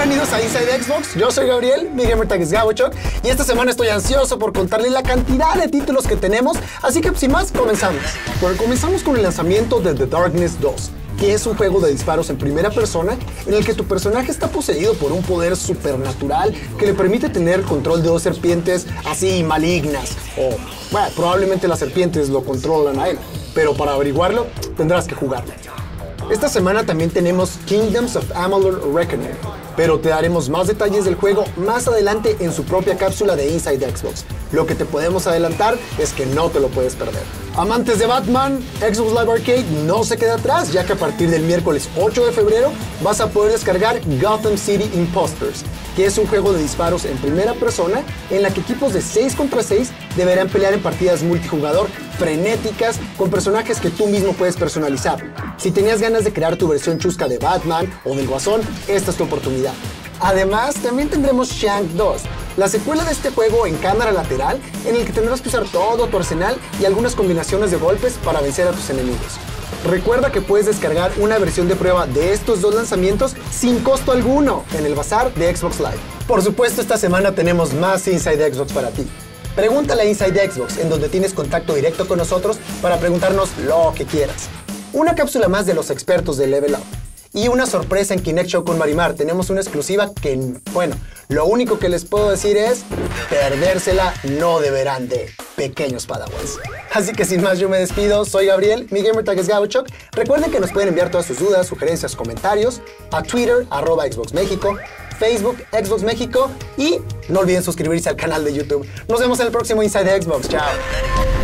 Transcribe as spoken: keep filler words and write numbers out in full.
Bienvenidos a Inside Xbox, yo soy Gabriel, mi gamertag es Gabochok, y esta semana estoy ansioso por contarles la cantidad de títulos que tenemos, así que sin más, comenzamos. Bueno, comenzamos con el lanzamiento de The Darkness dos, que es un juego de disparos en primera persona en el que tu personaje está poseído por un poder supernatural que le permite tener control de dos serpientes así malignas, o bueno, probablemente las serpientes lo controlan a él, pero para averiguarlo tendrás que jugarlo. Esta semana también tenemos Kingdoms of Amalur Reckoning, pero te daremos más detalles del juego más adelante en su propia cápsula de Inside Xbox. Lo que te podemos adelantar es que no te lo puedes perder. Amantes de Batman, Xbox Live Arcade no se queda atrás, ya que a partir del miércoles ocho de febrero vas a poder descargar Gotham City Imposters, que es un juego de disparos en primera persona en la que equipos de seis contra seis deberán pelear en partidas multijugador frenéticas con personajes que tú mismo puedes personalizar. Si tenías ganas de crear tu versión chusca de Batman o del Guasón, esta es tu oportunidad. Además, también tendremos Shank dos, la secuela de este juego en cámara lateral en el que tendrás que usar todo tu arsenal y algunas combinaciones de golpes para vencer a tus enemigos. Recuerda que puedes descargar una versión de prueba de estos dos lanzamientos sin costo alguno en el bazar de Xbox Live. Por supuesto, esta semana tenemos más Inside Xbox para ti. Pregúntale a Inside Xbox, en donde tienes contacto directo con nosotros para preguntarnos lo que quieras. Una cápsula más de los expertos de Level Up. Y una sorpresa en Kinect Show con Marimar. Tenemos una exclusiva que, bueno, lo único que les puedo decir es perdérsela no deberán de pequeños padawans. Así que sin más yo me despido, soy Gabriel, mi gamertag es Gabochok. Recuerden que nos pueden enviar todas sus dudas, sugerencias, comentarios a Twitter, arroba Xbox México, Facebook, Xbox México y no olviden suscribirse al canal de YouTube. Nos vemos en el próximo Inside Xbox. Chao.